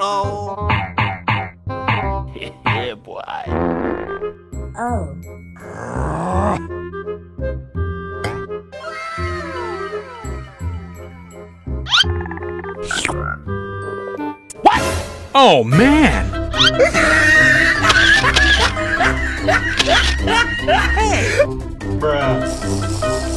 Uh-oh. Yeah, boy. Oh. What? Oh, man! Hey! Bruh.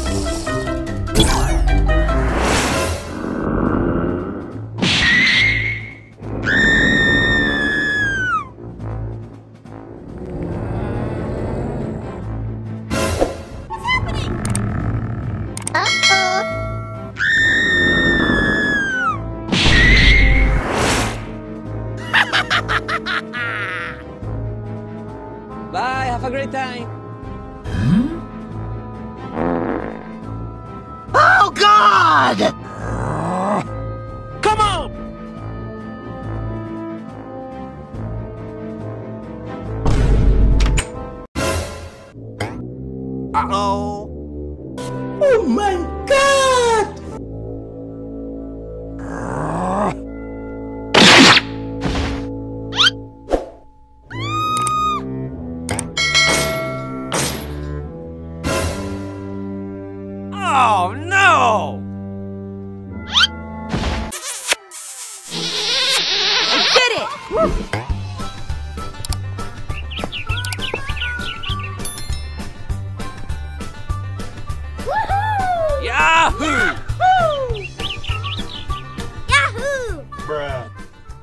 Bye, have a great time. Oh, God! Come on! Uh-oh. Oh my God! Oh, no! I did it! Yahoo!